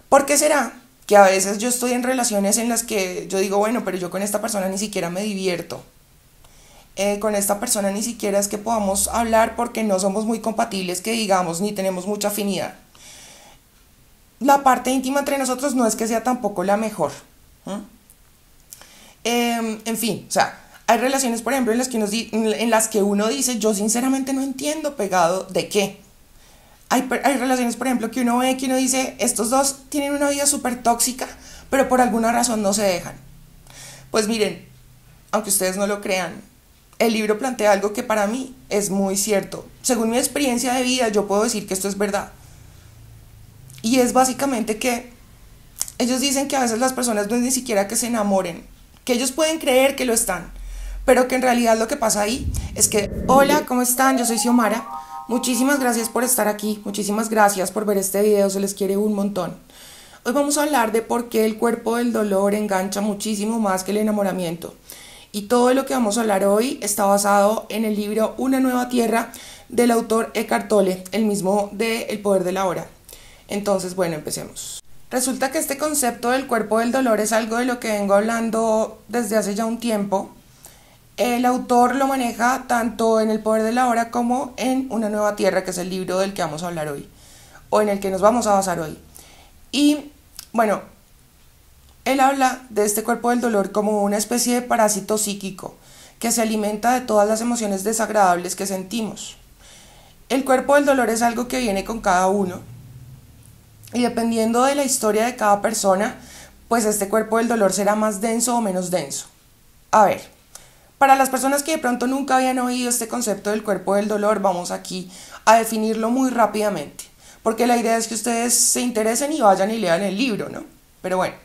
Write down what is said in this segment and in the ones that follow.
¿Por qué será que a veces yo estoy en relaciones en las que yo digo, bueno, pero yo con esta persona ni siquiera me divierto? Con esta persona ni siquiera es que podamos hablar porque no somos muy compatibles, que digamos, ni tenemos mucha afinidad. La parte íntima entre nosotros no es que sea tampoco la mejor. En fin, o sea, hay relaciones, por ejemplo, en las que uno dice, yo sinceramente no entiendo pegado de qué. Hay relaciones, por ejemplo, que uno ve, que uno dice, estos dos tienen una vida súper tóxica, pero por alguna razón no se dejan. Pues miren, aunque ustedes no lo crean, el libro plantea algo que para mí es muy cierto. Según mi experiencia de vida, yo puedo decir que esto es verdad. Y es básicamente que ellos dicen que a veces las personas no es ni siquiera que se enamoren, que ellos pueden creer que lo están, pero que en realidad lo que pasa ahí es que, hola, ¿cómo están? Yo soy Xiomara. Muchísimas gracias por estar aquí, muchísimas gracias por ver este video, se les quiere un montón. Hoy vamos a hablar de por qué el cuerpo del dolor engancha muchísimo más que el enamoramiento. Y todo lo que vamos a hablar hoy está basado en el libro Una nueva tierra del autor Eckhart Tolle, el mismo de El poder de la hora. Entonces, bueno, empecemos. Resulta que este concepto del cuerpo del dolor es algo de lo que vengo hablando desde hace ya un tiempo. El autor lo maneja tanto en El poder de la hora como en Una nueva tierra, que es el libro del que vamos a hablar hoy, o en el que nos vamos a basar hoy. Y bueno, él habla de este cuerpo del dolor como una especie de parásito psíquico que se alimenta de todas las emociones desagradables que sentimos. El cuerpo del dolor es algo que viene con cada uno y dependiendo de la historia de cada persona, pues este cuerpo del dolor será más denso o menos denso. A ver, para las personas que de pronto nunca habían oído este concepto del cuerpo del dolor, vamos aquí a definirlo muy rápidamente, porque la idea es que ustedes se interesen y vayan y lean el libro, ¿no? Pero bueno,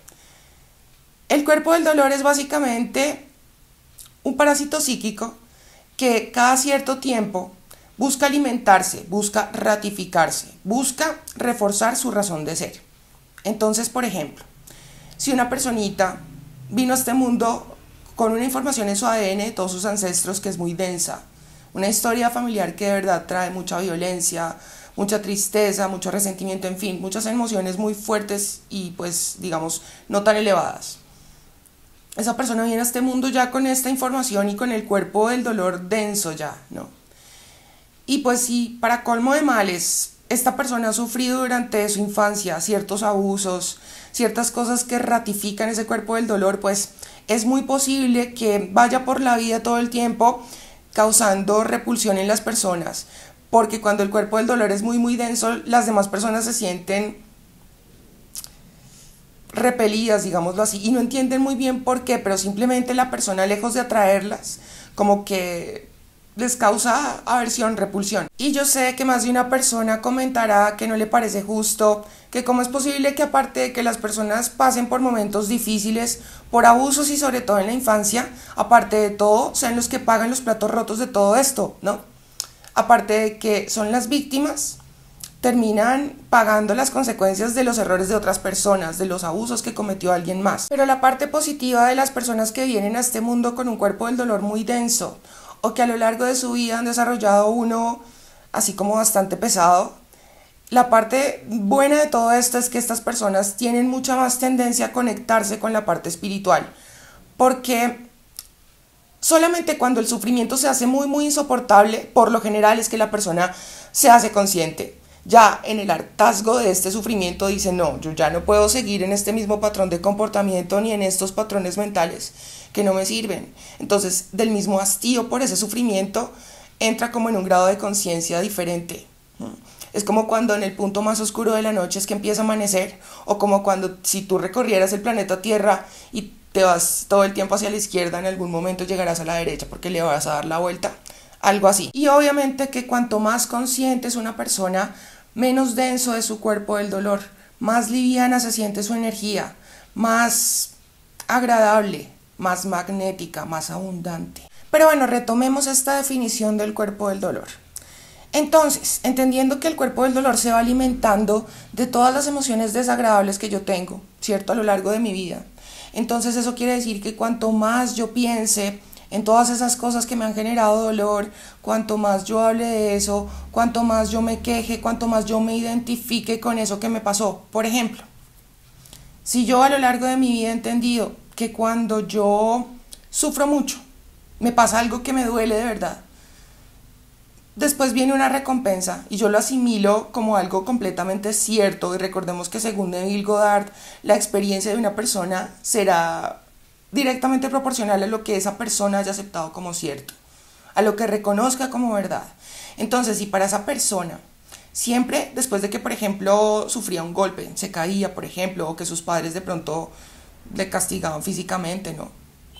el cuerpo del dolor es básicamente un parásito psíquico que cada cierto tiempo busca alimentarse, busca ratificarse, busca reforzar su razón de ser. Entonces, por ejemplo, si una personita vino a este mundo con una información en su ADN de todos sus ancestros que es muy densa, una historia familiar que de verdad trae mucha violencia, mucha tristeza, mucho resentimiento, en fin, muchas emociones muy fuertes y pues digamos no tan elevadas. Esa persona viene a este mundo ya con esta información y con el cuerpo del dolor denso ya, ¿no? Y pues si para colmo de males esta persona ha sufrido durante su infancia ciertos abusos, ciertas cosas que ratifican ese cuerpo del dolor, pues es muy posible que vaya por la vida todo el tiempo causando repulsión en las personas, porque cuando el cuerpo del dolor es muy denso, las demás personas se sienten repelidas, digámoslo así, y no entienden muy bien por qué, pero simplemente la persona, lejos de atraerlas, como que les causa aversión, repulsión. Y yo sé que más de una persona comentará que no le parece justo, que cómo es posible que aparte de que las personas pasen por momentos difíciles, por abusos y sobre todo en la infancia, aparte de todo, sean los que pagan los platos rotos de todo esto, ¿no? Aparte de que son las víctimas, terminan pagando las consecuencias de los errores de otras personas, de los abusos que cometió alguien más. Pero la parte positiva de las personas que vienen a este mundo con un cuerpo del dolor muy denso, o que a lo largo de su vida han desarrollado uno así como bastante pesado, la parte buena de todo esto es que estas personas tienen mucha más tendencia a conectarse con la parte espiritual, porque solamente cuando el sufrimiento se hace muy insoportable, por lo general es que la persona se hace consciente. Ya en el hartazgo de este sufrimiento dice, no, yo ya no puedo seguir en este mismo patrón de comportamiento ni en estos patrones mentales que no me sirven. Entonces, del mismo hastío por ese sufrimiento, entra como en un grado de conciencia diferente. Es como cuando en el punto más oscuro de la noche es que empieza a amanecer, o como cuando si tú recorrieras el planeta Tierra y te vas todo el tiempo hacia la izquierda, en algún momento llegarás a la derecha porque le vas a dar la vuelta. Algo así. Y obviamente que cuanto más consciente es una persona, menos denso es su cuerpo del dolor, más liviana se siente su energía, más agradable, más magnética, más abundante. Pero bueno, retomemos esta definición del cuerpo del dolor. Entonces, entendiendo que el cuerpo del dolor se va alimentando de todas las emociones desagradables que yo tengo, ¿cierto? A lo largo de mi vida. Entonces eso quiere decir que cuanto más yo piense en todas esas cosas que me han generado dolor, cuanto más yo hable de eso, cuanto más yo me queje, cuanto más yo me identifique con eso que me pasó. Por ejemplo, Si yo a lo largo de mi vida he entendido que cuando yo sufro mucho, me pasa algo que me duele de verdad, después viene una recompensa y yo lo asimilo como algo completamente cierto. Y recordemos que según Neville Goddard, la experiencia de una persona será directamente proporcional a lo que esa persona haya aceptado como cierto, a lo que reconozca como verdad. Entonces, si para esa persona siempre después de que, por ejemplo, sufría un golpe, se caía, por ejemplo, o que sus padres de pronto le castigaban físicamente, ¿no?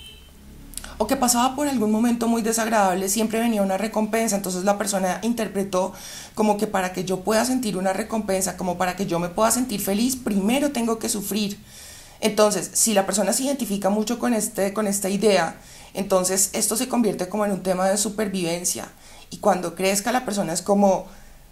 O que pasaba por algún momento muy desagradable, siempre venía una recompensa. Entonces la persona interpretó como que para que yo pueda sentir una recompensa, como para que yo me pueda sentir feliz, primero tengo que sufrir. Entonces, si la persona se identifica mucho con esta idea, entonces esto se convierte como en un tema de supervivencia. Y cuando crezca la persona es como,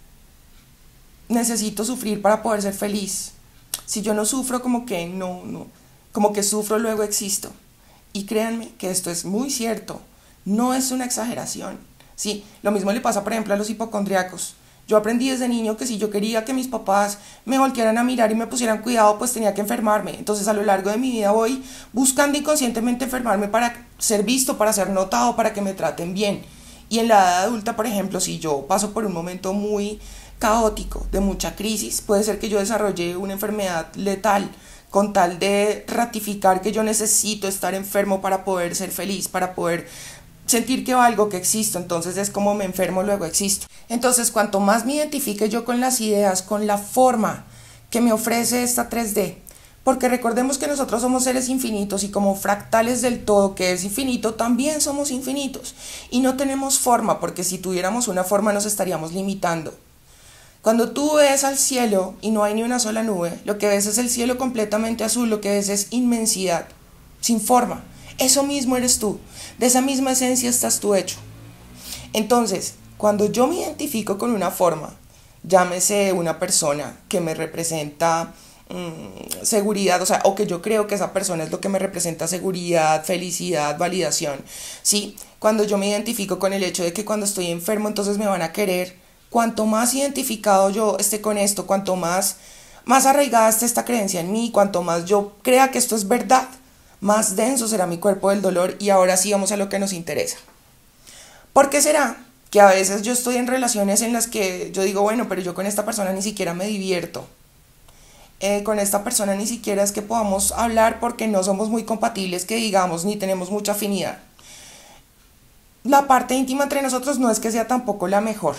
necesito sufrir para poder ser feliz. Si yo no sufro, como que no, como que sufro, luego existo. Y créanme que esto es muy cierto, no es una exageración. Sí, lo mismo le pasa, por ejemplo, a los hipocondríacos. Yo aprendí desde niño que si yo quería que mis papás me voltearan a mirar y me pusieran cuidado, pues tenía que enfermarme. Entonces a lo largo de mi vida voy buscando inconscientemente enfermarme para ser visto, para ser notado, para que me traten bien. Y en la edad adulta, por ejemplo, si yo paso por un momento muy caótico, de mucha crisis, puede ser que yo desarrolle una enfermedad letal, con tal de ratificar que yo necesito estar enfermo para poder ser feliz, para poder sentir que valgo, que existo. Entonces es como me enfermo, luego existo. Entonces, cuanto más me identifique yo con las ideas, con la forma que me ofrece esta 3D, porque recordemos que nosotros somos seres infinitos y como fractales del todo que es infinito, también somos infinitos y no tenemos forma, porque si tuviéramos una forma nos estaríamos limitando. Cuando tú ves al cielo y no hay ni una sola nube, lo que ves es el cielo completamente azul, lo que ves es inmensidad, sin forma. Eso mismo eres tú, de esa misma esencia estás tú hecho. Entonces, cuando yo me identifico con una forma, llámese una persona que me representa seguridad, o sea, o que yo creo que esa persona es lo que me representa seguridad, felicidad, validación, ¿sí? Cuando yo me identifico con el hecho de que cuando estoy enfermo entonces me van a querer. Cuanto más identificado yo esté con esto, cuanto más arraigada esté esta creencia en mí, cuanto más yo crea que esto es verdad, más denso será mi cuerpo del dolor. Y ahora sí vamos a lo que nos interesa. ¿Por qué será que a veces yo estoy en relaciones en las que yo digo, bueno, pero yo con esta persona ni siquiera me divierto? Con esta persona ni siquiera es que podamos hablar porque no somos muy compatibles, que digamos, ni tenemos mucha afinidad. La parte íntima entre nosotros no es que sea tampoco la mejor.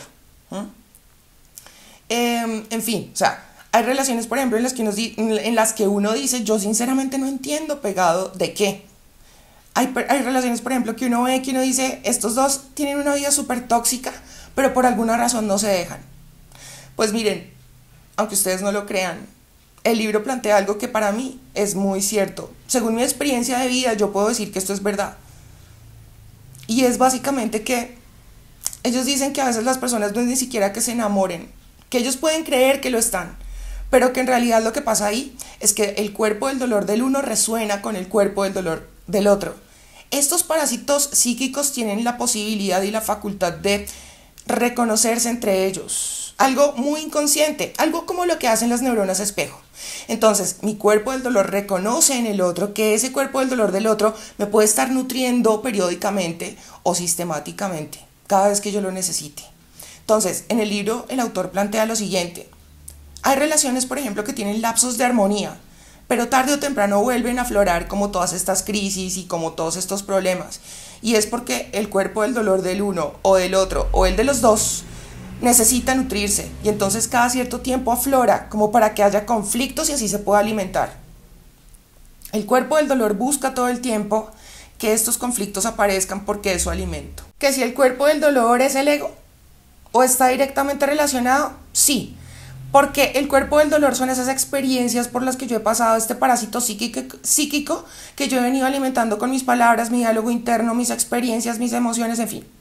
En fin, o sea, hay relaciones, por ejemplo, en las que uno dice, yo sinceramente no entiendo pegado de qué. Hay relaciones, por ejemplo, que uno ve, que uno dice, estos dos tienen una vida súper tóxica, pero por alguna razón no se dejan. Pues miren, aunque ustedes no lo crean, el libro plantea algo que para mí es muy cierto. Según mi experiencia de vida, yo puedo decir que esto es verdad. Y es básicamente que ellos dicen que a veces las personas no es ni siquiera que se enamoren, que ellos pueden creer que lo están, pero que en realidad lo que pasa ahí es que el cuerpo del dolor del uno resuena con el cuerpo del dolor del otro. Estos parásitos psíquicos tienen la posibilidad y la facultad de reconocerse entre ellos. Algo muy inconsciente, algo como lo que hacen las neuronas espejo. Entonces, mi cuerpo del dolor reconoce en el otro que ese cuerpo del dolor del otro me puede estar nutriendo periódicamente o sistemáticamente, cada vez que yo lo necesite. Entonces, en el libro el autor plantea lo siguiente. Hay relaciones, por ejemplo, que tienen lapsos de armonía, pero tarde o temprano vuelven a aflorar como todas estas crisis y como todos estos problemas. Y es porque el cuerpo del dolor del uno o del otro o el de los dos necesita nutrirse y entonces cada cierto tiempo aflora como para que haya conflictos y así se pueda alimentar. El cuerpo del dolor busca todo el tiempo que estos conflictos aparezcan porque es su alimento. Que si el cuerpo del dolor es el ego o está directamente relacionado, sí, porque el cuerpo del dolor son esas experiencias por las que yo he pasado, este parásito psíquico que yo he venido alimentando con mis palabras, mi diálogo interno, mis experiencias, mis emociones, en fin.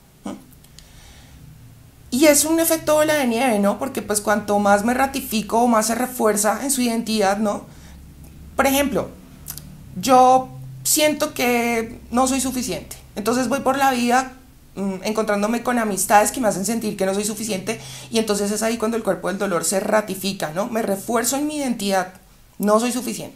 Y es un efecto bola de nieve, ¿no? Porque pues cuanto más me ratifico o más se refuerza en su identidad, ¿no? Por ejemplo, yo siento que no soy suficiente. Entonces voy por la vida encontrándome con amistades que me hacen sentir que no soy suficiente y entonces es ahí cuando el cuerpo del dolor se ratifica, ¿no? Me refuerzo en mi identidad, no soy suficiente.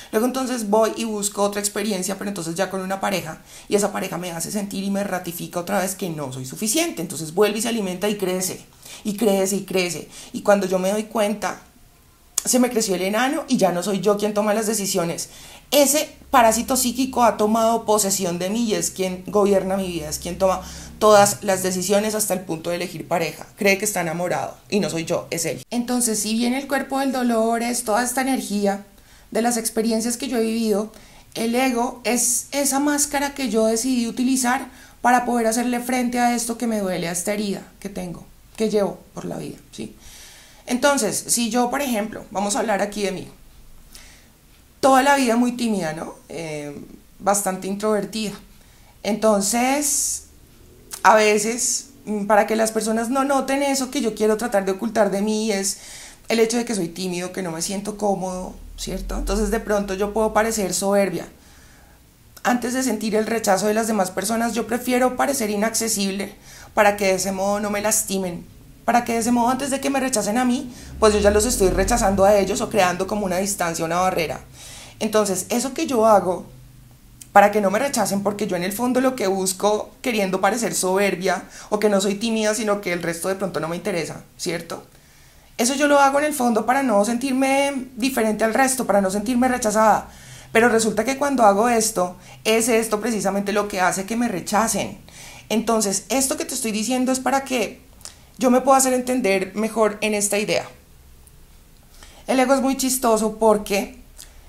Luego entonces voy y busco otra experiencia, pero entonces ya con una pareja, y esa pareja me hace sentir y me ratifica otra vez que no soy suficiente. Entonces vuelve y se alimenta y crece, y crece, y crece. Y cuando yo me doy cuenta, se me creció el enano y ya no soy yo quien toma las decisiones. Ese parásito psíquico ha tomado posesión de mí y es quien gobierna mi vida, es quien toma todas las decisiones hasta el punto de elegir pareja. Cree que está enamorado y no soy yo, es él. Entonces, si bien el cuerpo del dolor es toda esta energía de las experiencias que yo he vivido, el ego es esa máscara que yo decidí utilizar para poder hacerle frente a esto que me duele, a esta herida que tengo, que llevo por la vida, ¿sí? Entonces, si yo, por ejemplo, vamos a hablar aquí de mí, toda la vida muy tímida, ¿no? Bastante introvertida. Entonces, a veces, para que las personas no noten eso que yo quiero tratar de ocultar de mí, es el hecho de que soy tímido, que no me siento cómodo, ¿cierto? Entonces, de pronto yo puedo parecer soberbia. Antes de sentir el rechazo de las demás personas, yo prefiero parecer inaccesible para que de ese modo no me lastimen. Para que de ese modo, antes de que me rechacen a mí, pues yo ya los estoy rechazando a ellos o creando como una distancia, una barrera. Entonces, eso que yo hago para que no me rechacen, porque yo en el fondo lo que busco, queriendo parecer soberbia o que no soy tímida, sino que el resto de pronto no me interesa, ¿cierto? Eso yo lo hago en el fondo para no sentirme diferente al resto, para no sentirme rechazada. Pero resulta que cuando hago esto, es esto precisamente lo que hace que me rechacen. Entonces, esto que te estoy diciendo es para que yo me puedo hacer entender mejor en esta idea. El ego es muy chistoso porque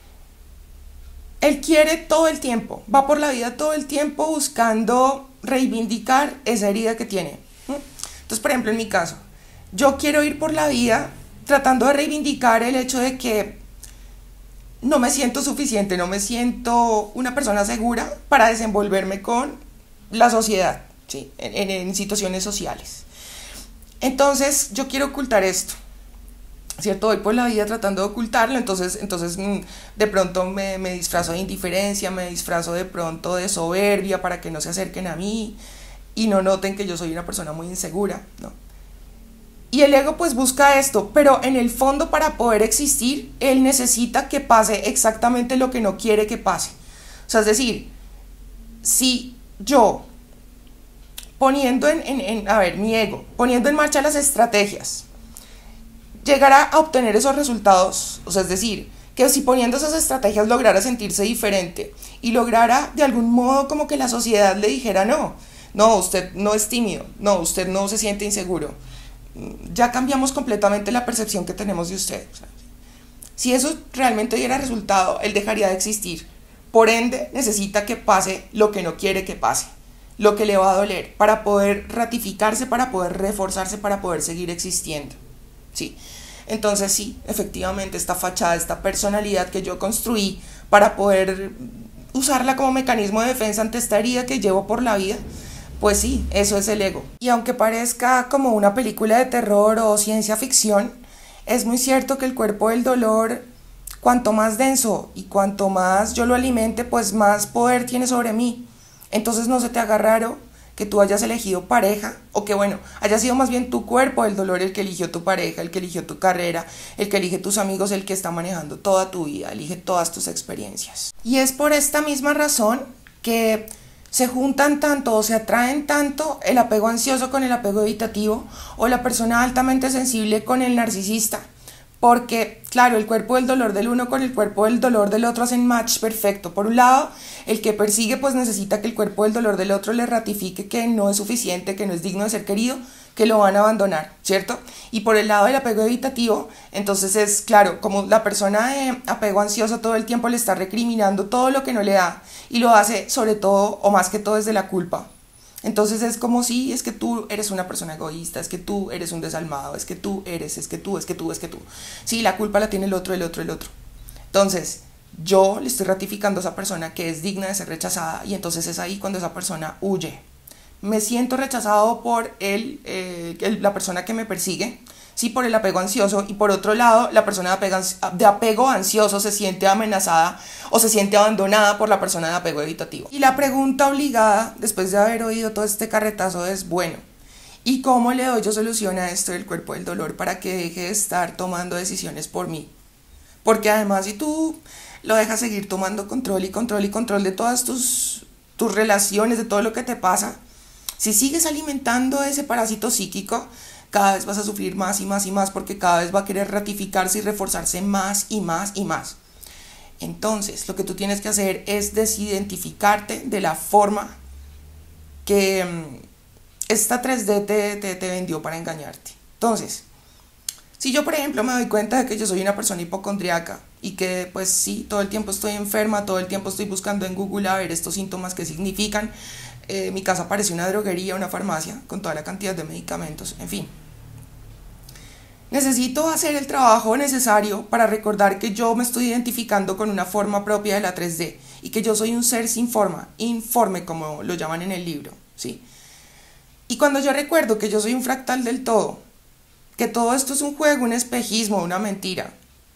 él quiere todo el tiempo, va por la vida todo el tiempo buscando reivindicar esa herida que tiene. Entonces, por ejemplo, en mi caso, yo quiero ir por la vida tratando de reivindicar el hecho de que no me siento suficiente, no me siento una persona segura para desenvolverme con la sociedad, ¿sí? en situaciones sociales. Entonces yo quiero ocultar esto, ¿cierto? Voy por la vida tratando de ocultarlo, entonces de pronto me disfrazo de indiferencia, me disfrazo de pronto de soberbia para que no se acerquen a mí y no noten que yo soy una persona muy insegura, ¿no? Y el ego pues busca esto, pero en el fondo para poder existir, él necesita que pase exactamente lo que no quiere que pase. O sea, es decir, si yo poniendo mi ego, poniendo en marcha las estrategias, llegará a obtener esos resultados, o sea, es decir, que si poniendo esas estrategias lograra sentirse diferente y lograra de algún modo como que la sociedad le dijera no, usted no es tímido, no, usted no se siente inseguro, ya cambiamos completamente la percepción que tenemos de usted. O sea, si eso realmente diera resultado, él dejaría de existir. Por ende, necesita que pase lo que no quiere que pase, lo que le va a doler, para poder ratificarse, para poder reforzarse, para poder seguir existiendo. ¿Sí? Entonces sí, efectivamente esta fachada, esta personalidad que yo construí para poder usarla como mecanismo de defensa ante esta herida que llevo por la vida, pues sí, eso es el ego. Y aunque parezca como una película de terror o ciencia ficción, es muy cierto que el cuerpo del dolor, cuanto más denso y cuanto más yo lo alimente, pues más poder tiene sobre mí. Entonces no se te haga raro que tú hayas elegido pareja, o que bueno, haya sido más bien tu cuerpo del dolor el que eligió tu pareja, el que eligió tu carrera, el que elige tus amigos, el que está manejando toda tu vida, elige todas tus experiencias. Y es por esta misma razón que se juntan tanto o se atraen tanto el apego ansioso con el apego evitativo, o la persona altamente sensible con el narcisista. Porque, claro, el cuerpo del dolor del uno con el cuerpo del dolor del otro hacen match perfecto. Por un lado, el que persigue pues necesita que el cuerpo del dolor del otro le ratifique que no es suficiente, que no es digno de ser querido, que lo van a abandonar, ¿cierto? Y por el lado del apego evitativo, entonces es claro, como la persona de apego ansioso todo el tiempo le está recriminando todo lo que no le da y lo hace sobre todo o más que todo desde la culpa. Entonces es como si es que tú eres una persona egoísta, es que tú eres un desalmado, es que tú eres, es que tú. Sí, la culpa la tiene el otro. Entonces, yo le estoy ratificando a esa persona que es digna de ser rechazada y entonces es ahí cuando esa persona huye. Me siento rechazado por la persona que me persigue, sí, por el apego ansioso, y por otro lado, la persona de apego ansioso se siente amenazada o se siente abandonada por la persona de apego evitativo. Y la pregunta obligada, después de haber oído todo este carretazo, es, bueno, ¿y cómo le doy yo solución a esto del cuerpo del dolor para que deje de estar tomando decisiones por mí? Porque además si tú lo dejas seguir tomando control y control y control de todas tus relaciones, de todo lo que te pasa, si sigues alimentando ese parásito psíquico, cada vez vas a sufrir más y más y más porque cada vez va a querer ratificarse y reforzarse más y más y más. Entonces, lo que tú tienes que hacer es desidentificarte de la forma que esta 3D te vendió para engañarte. Entonces, si yo, por ejemplo, me doy cuenta de que yo soy una persona hipocondriaca y que, pues sí, todo el tiempo estoy enferma, todo el tiempo estoy buscando en Google a ver estos síntomas que significan, mi casa parece una droguería, una farmacia, con toda la cantidad de medicamentos, en fin. Necesito hacer el trabajo necesario para recordar que yo me estoy identificando con una forma propia de la 3D y que yo soy un ser sin forma, informe como lo llaman en el libro, ¿sí? Y cuando yo recuerdo que yo soy un fractal del todo, que todo esto es un juego, un espejismo, una mentira,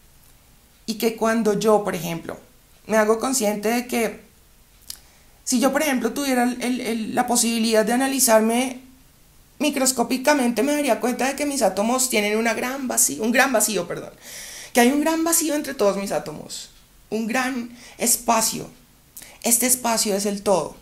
y que cuando yo, por ejemplo, me hago consciente de que si yo, por ejemplo, tuviera la posibilidad de analizarme microscópicamente, me daría cuenta de que mis átomos tienen un gran vacío, que hay un gran vacío entre todos mis átomos, un gran espacio. Este espacio es el todo.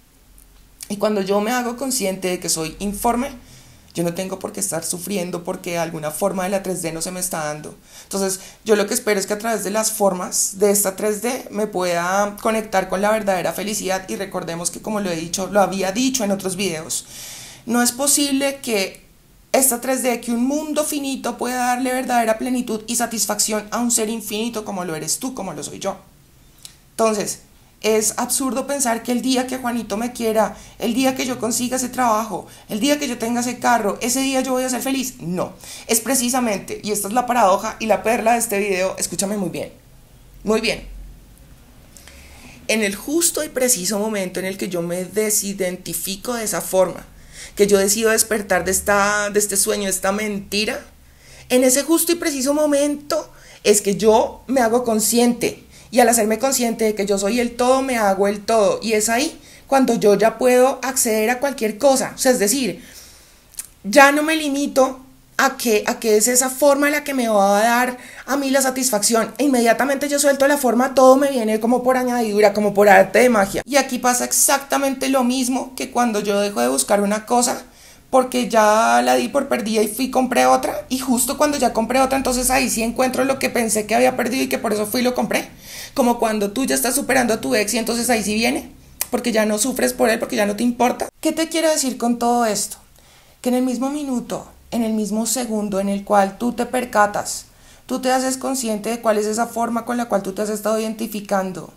Y cuando yo me hago consciente de que soy informe, yo no tengo por qué estar sufriendo porque alguna forma de la 3D no se me está dando. Entonces, yo lo que espero es que a través de las formas de esta 3D me pueda conectar con la verdadera felicidad. Y recordemos que, como lo había dicho en otros videos, no es posible que esta 3D, que un mundo finito pueda darle verdadera plenitud y satisfacción a un ser infinito como lo eres tú, como lo soy yo. Entonces, es absurdo pensar que el día que Juanito me quiera, el día que yo consiga ese trabajo, el día que yo tenga ese carro, ese día yo voy a ser feliz. No, es precisamente, y esta es la paradoja y la perla de este video, escúchame muy bien, en el justo y preciso momento en el que yo me desidentifico de esa forma, que yo decido despertar de este sueño, de esta mentira, en ese justo y preciso momento es que yo me hago consciente. Y al hacerme consciente de que yo soy el todo, me hago el todo. Y es ahí cuando yo ya puedo acceder a cualquier cosa. O sea, es decir, ya no me limito a que es esa forma la que me va a dar a mí la satisfacción. E inmediatamente yo suelto la forma, todo me viene como por añadidura, como por arte de magia. Y aquí pasa exactamente lo mismo que cuando yo dejo de buscar una cosa porque ya la di por perdida y compré otra, y justo cuando ya compré otra, entonces ahí sí encuentro lo que pensé que había perdido y que por eso fui y lo compré. Como cuando tú ya estás superando a tu ex y entonces ahí sí viene, porque ya no sufres por él, porque ya no te importa. ¿Qué te quiero decir con todo esto? Que en el mismo minuto, en el mismo segundo en el cual tú te percatas, tú te haces consciente de cuál es esa forma con la cual tú te has estado identificando,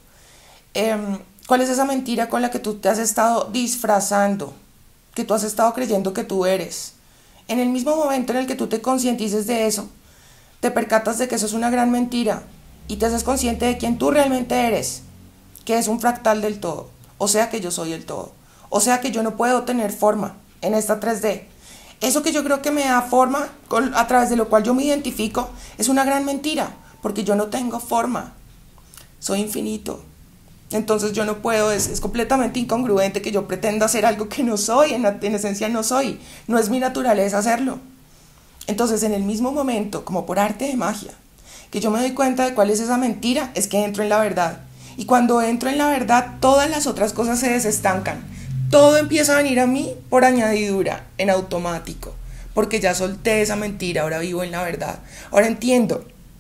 cuál es esa mentira con la que tú te has estado disfrazando, que tú has estado creyendo que tú eres. En el mismo momento en el que tú te concientices de eso, te percatas de que eso es una gran mentira y te haces consciente de quién tú realmente eres, que es un fractal del todo, o sea que yo soy el todo, o sea que yo no puedo tener forma en esta 3D. Eso que yo creo que me da forma, a través de lo cual yo me identifico, es una gran mentira, porque yo no tengo forma, soy infinito. Entonces yo no puedo, es completamente incongruente que yo pretenda hacer algo que no soy, en esencia no soy, no es mi naturaleza hacerlo. Entonces en el mismo momento, como por arte de magia, que yo me doy cuenta de cuál es esa mentira, es que entro en la verdad. Y cuando entro en la verdad, todas las otras cosas se desestancan. Todo empieza a venir a mí por añadidura, en automático, porque ya solté esa mentira, ahora vivo en la verdad. Ahora entiendo.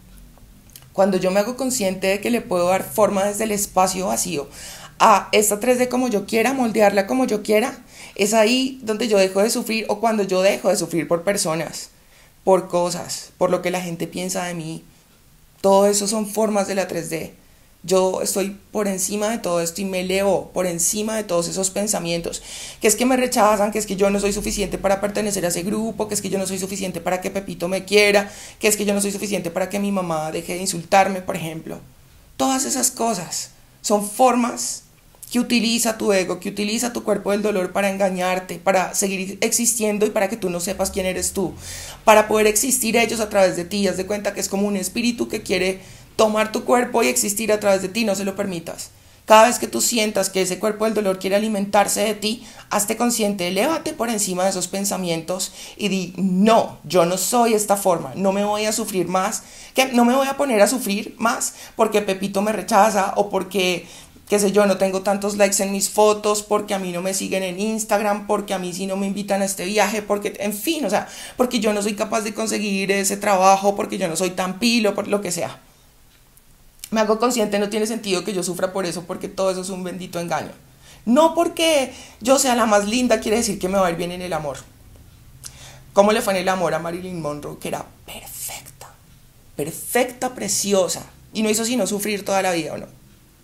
Cuando yo me hago consciente de que le puedo dar forma desde el espacio vacío a esta 3D como yo quiera, moldearla como yo quiera, es ahí donde yo dejo de sufrir, o cuando yo dejo de sufrir por personas, por cosas, por lo que la gente piensa de mí. Todo eso son formas de la 3D. Yo estoy por encima de todo esto y me elevo por encima de todos esos pensamientos, que es que me rechazan, que es que yo no soy suficiente para pertenecer a ese grupo, que es que yo no soy suficiente para que Pepito me quiera, que es que yo no soy suficiente para que mi mamá deje de insultarme, por ejemplo. Todas esas cosas son formas que utiliza tu ego, que utiliza tu cuerpo del dolor para engañarte, para seguir existiendo y para que tú no sepas quién eres tú, para poder existir ellos a través de ti. Haz de cuenta que es como un espíritu que quiere tomar tu cuerpo y existir a través de ti, no se lo permitas. Cada vez que tú sientas que ese cuerpo del dolor quiere alimentarse de ti, hazte consciente, elévate por encima de esos pensamientos y di, no, yo no soy esta forma, no me voy a sufrir más, que no me voy a poner a sufrir más porque Pepito me rechaza o porque, qué sé yo, no tengo tantos likes en mis fotos, porque a mí no me siguen en Instagram, porque a mí sí no me invitan a este viaje, porque, en fin, o sea, porque yo no soy capaz de conseguir ese trabajo, porque yo no soy tan pilo, por lo que sea. Me hago consciente, no tiene sentido que yo sufra por eso, porque todo eso es un bendito engaño. No porque yo sea la más linda quiere decir que me va a ir bien en el amor. ¿Cómo le fue en el amor a Marilyn Monroe? Que era perfecta, perfecta, preciosa, y no hizo sino sufrir toda la vida, ¿o no?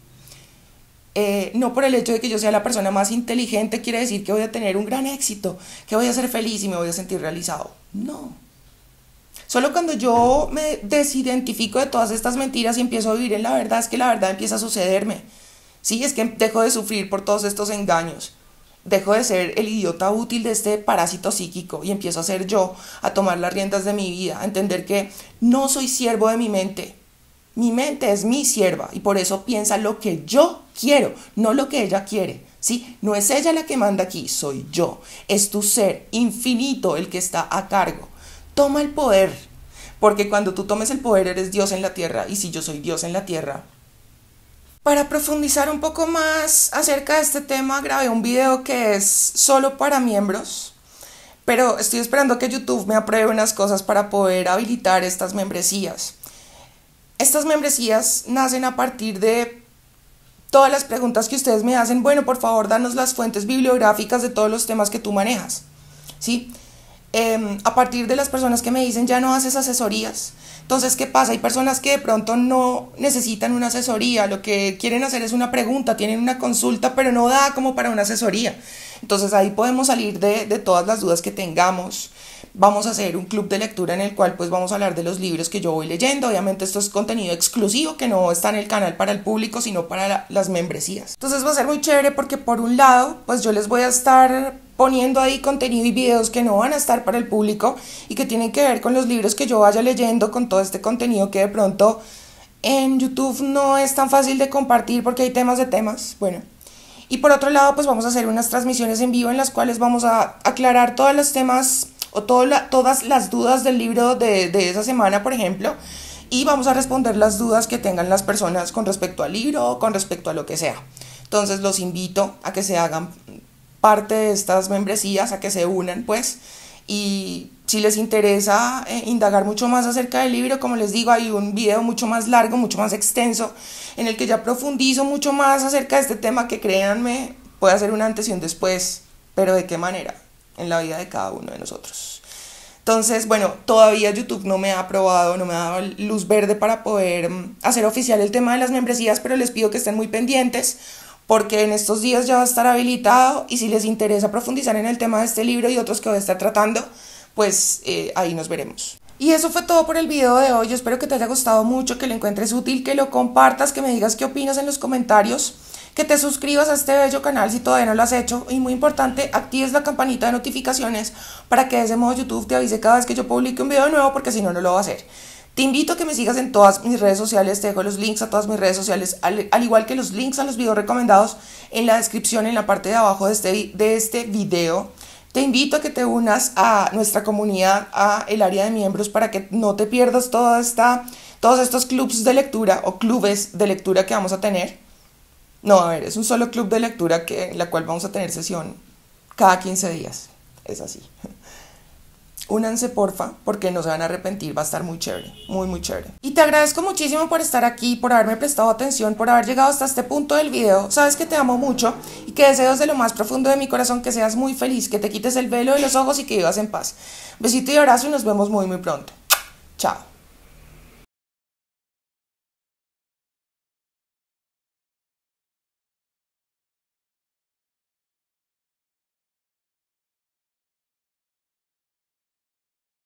No por el hecho de que yo sea la persona más inteligente quiere decir que voy a tener un gran éxito, que voy a ser feliz y me voy a sentir realizado. No. Solo cuando yo me desidentifico de todas estas mentiras y empiezo a vivir en la verdad, es que la verdad empieza a sucederme. Sí, es que dejo de sufrir por todos estos engaños. Dejo de ser el idiota útil de este parásito psíquico y empiezo a ser yo, a tomar las riendas de mi vida, a entender que no soy siervo de mi mente. Mi mente es mi sierva y por eso piensa lo que yo quiero, no lo que ella quiere. ¿Sí? No es ella la que manda aquí, soy yo. Es tu ser infinito el que está a cargo. Toma el poder, porque cuando tú tomes el poder eres Dios en la tierra, y si yo soy Dios en la tierra. Para profundizar un poco más acerca de este tema, grabé un video que es solo para miembros, pero estoy esperando que YouTube me apruebe unas cosas para poder habilitar estas membresías. Estas membresías nacen a partir de todas las preguntas que ustedes me hacen. Bueno, por favor, danos las fuentes bibliográficas de todos los temas que tú manejas, ¿sí? A partir de las personas que me dicen ya no haces asesorías. Entonces, ¿qué pasa? Hay personas que de pronto no necesitan una asesoría, lo que quieren hacer es una pregunta, tienen una consulta, pero no da como para una asesoría. Entonces ahí podemos salir de todas las dudas que tengamos. Vamos a hacer un club de lectura en el cual pues vamos a hablar de los libros que yo voy leyendo. Obviamente esto es contenido exclusivo que no está en el canal para el público, sino para las membresías. Entonces va a ser muy chévere porque por un lado pues yo les voy a estar poniendo ahí contenido y videos que no van a estar para el público y que tienen que ver con los libros que yo vaya leyendo, con todo este contenido que de pronto en YouTube no es tan fácil de compartir porque hay temas de temas. Bueno, y por otro lado pues vamos a hacer unas transmisiones en vivo en las cuales vamos a aclarar todos los temas o todas las dudas del libro de esa semana, por ejemplo, y vamos a responder las dudas que tengan las personas con respecto al libro o con respecto a lo que sea. Entonces los invito a que se hagan parte de estas membresías, a que se unan pues, y si les interesa indagar mucho más acerca del libro, como les digo, hay un video mucho más largo, mucho más extenso, en el que ya profundizo mucho más acerca de este tema que, créanme, puede hacer un antes y un después, pero ¿de qué manera? En la vida de cada uno de nosotros. Entonces, bueno, todavía YouTube no me ha aprobado, no me ha dado luz verde para poder hacer oficial el tema de las membresías, pero les pido que estén muy pendientes porque en estos días ya va a estar habilitado y si les interesa profundizar en el tema de este libro y otros que voy a estar tratando, pues ahí nos veremos. Y eso fue todo por el video de hoy. Yo espero que te haya gustado mucho, que lo encuentres útil, que lo compartas, que me digas qué opinas en los comentarios, que te suscribas a este bello canal si todavía no lo has hecho y muy importante, actives la campanita de notificaciones para que de ese modo YouTube te avise cada vez que yo publique un video nuevo, porque si no, no lo va a hacer. Te invito a que me sigas en todas mis redes sociales, te dejo los links a todas mis redes sociales, al igual que los links a los videos recomendados en la descripción, en la parte de abajo de este video. Te invito a que te unas a nuestra comunidad, a el área de miembros, para que no te pierdas todos estos clubs de lectura o clubes de lectura que vamos a tener. No, a ver, es un solo club de lectura en la cual vamos a tener sesión cada 15 días. Es así. Únanse, porfa, porque no se van a arrepentir, va a estar muy chévere, muy, muy chévere. Y te agradezco muchísimo por estar aquí, por haberme prestado atención, por haber llegado hasta este punto del video. Sabes que te amo mucho y que deseo desde lo más profundo de mi corazón que seas muy feliz, que te quites el velo de los ojos y que vivas en paz. Besito y abrazo y nos vemos muy, muy pronto. Chao.